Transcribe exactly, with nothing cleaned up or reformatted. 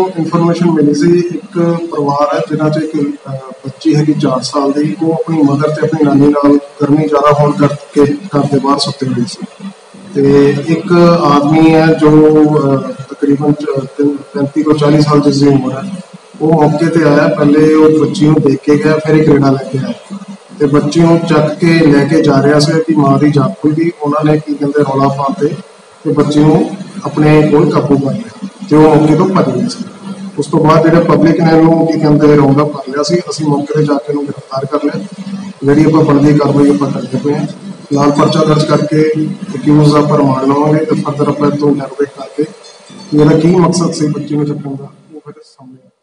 Information ਮਿਲੀ ਸੀ ਇੱਕ ਪਰਿਵਾਰ ਹੈ ਜਿਨ੍ਹਾਂ 'ਚ ਇੱਕ ਬੱਚੀ ਹੈਗੀ ਚਾਰ ਸਾਲ ਦੀ, ਉਹ ਆਪਣੀ ਮਦਰ ਤੇ ਆਪਣੀ ਨਾਨੀ ਨਾਲ ਗਰਮੀ ਜ਼ਿਆਦਾ ਹੋਣ ਕਰਕੇ ਘਰ ਦੇ ਬਾਹਰ ਸੁੱਤੇ ਹੋਏ ਸੀ। ਤੇ ਇੱਕ ਆਦਮੀ ਹੈ ਜੋ ਤਕਰੀਬਨ ਪੈਂਤੀ ਤੋਂ ਚਾਲੀ ਸਾਲ ਜਿਸ ਦੀ ਉਮਰ ਹੈ, ਉਹ ਮੌਕੇ ਤੇ ਆਇਆ। ਪਹਿਲੇ ਉਹ ਬੱਚੀ ਨੂੰ ਦੇਖ ਕੇ ਗਿਆ, ਫਿਰ ਇੱਕ ਰੇੜਾ ਲੈ ਕੇ ਆਇਆ ਤੇ ਬੱਚੀ ਨੂੰ ਚੱਕ ਕੇ ਲੈ ਕੇ ਜਾ ਰਿਹਾ ਸੀ ਕਿ ਮਾਂ ਦੀ ਜਾਨ ਖੁੱਲ੍ਹ। ਉਹਨਾਂ ਨੇ ਕੀ ਕਹਿੰਦੇ ਰੌਲਾ ਪਾ ਤੇ ਤੇ ਬੱਚੀ ਨੂੰ ਆਪਣੇ ਕੋਲ ਕਾਬੂ ਕਰ ਲਿਆ ਤੇ ਉਹ ਮੌਕੇ ਤੋਂ ਭੱਜ ਗਿਆ ਸੀ। ਉਸ ਤੋਂ ਬਾਅਦ ਜਿਹੜੇ ਪਬਲਿਕ ਨੇ ਇਹਨੂੰ ਕੀ ਕਹਿੰਦੇ ਰਾਉਂਡ ਅਪ ਕਰ ਲਿਆ ਸੀ। ਅਸੀਂ ਮੌਕੇ ਤੇ ਜਾ ਕੇ ਇਹਨੂੰ ਗ੍ਰਿਫਤਾਰ ਕਰ ਲਿਆ। ਜਿਹੜੀ ਆਪਾਂ ਬਣਦੀ ਕਾਰਵਾਈ ਆਪਾਂ ਕਰਦੇ ਪਏ ਹਾਂ। ਲਾਲ ਪਰਚਾ ਦਰਜ ਕਰਕੇ ਅਕਿਊਜ਼ ਦਾ ਆਪਾਂ ਰਿਮਾਂਡ ਲਵਾਂਗੇ ਤੇ ਫਰਦਰ ਆਪਾਂ ਇਹ ਤੋਂ ਕਾਰਵਾਈ ਕਰਕੇ ਇਹਦਾ ਕੀ ਮਕਸਦ ਸੀ ਬੱਚੀ ਨੂੰ ਚੱਕਣ ਦਾ, ਉਹ ਫਿਰ ਸਾਹਮਣੇ